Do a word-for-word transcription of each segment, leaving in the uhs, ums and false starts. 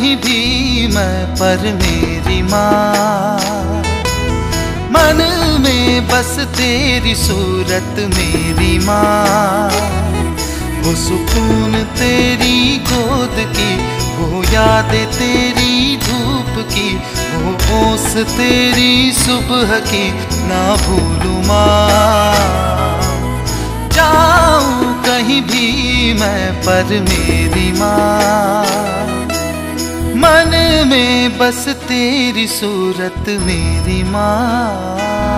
कहीं भी मैं पर मेरी माँ, मन में बस तेरी सूरत मेरी माँ। वो सुकून तेरी गोद की, वो यादें तेरी धूप की, वो ओस तेरी सुबह की ना भूलूं माँ। जाऊं कहीं भी मैं पर मेरी माँ, मन में बस तेरी सूरत मेरी माँ।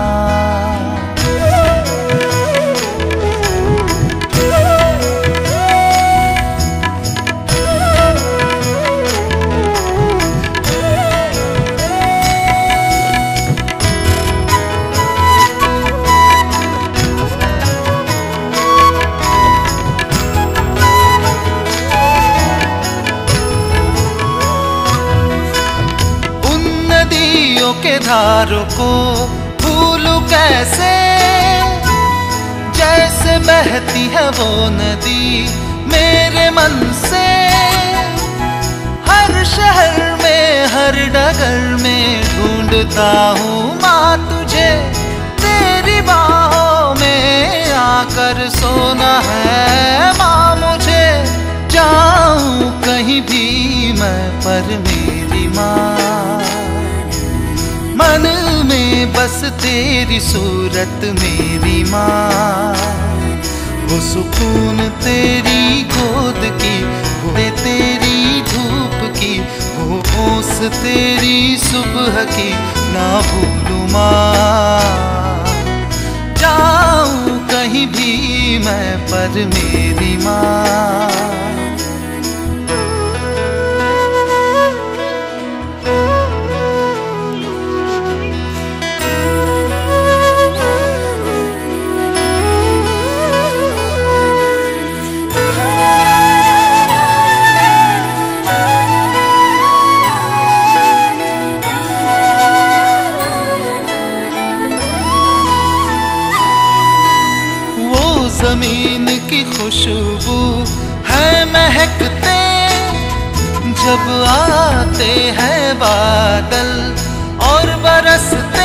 के धारों को भूलूं कैसे, जैसे बहती है वो नदी मेरे मन से। हर शहर में हर डगर में ढूंढता हूँ माँ तुझे, तेरी बाहों में आकर सोना है माँ मुझे। जाऊँ कहीं भी मैं पर मेरी माँ, मन में बस तेरी सूरत मेरी माँ। वो सुकून तेरी गोद की, वो तेरी धूप की, वो ओस तेरी सुबह की ना भूलूं माँ। जाऊँ कहीं भी मैं पर मेरी माँ। ज़मीन की खुशबू है महकते, जब आते हैं बादल और बरसते।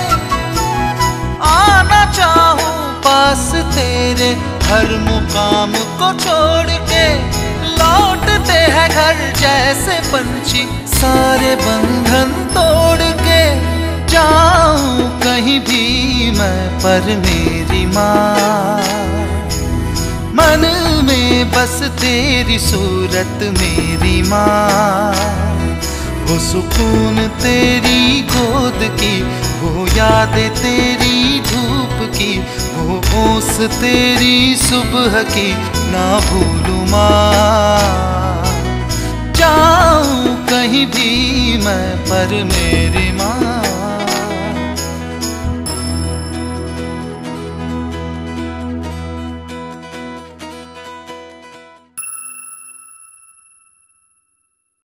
आना चाहूँ पास तेरे हर मुकाम को छोड़ के, लौटते हैं घर जैसे पंछी सारे बंधन तोड़ के। जाऊँ कहीं भी मैं पर मेरी माँ, मन में बस तेरी सूरत मेरी माँ। वो सुकून तेरी गोद की, वो यादें तेरी धूप की, वो ओस तेरी सुबह की ना भूलूं माँ। जाऊँ कहीं भी मैं पर मेरी माँ।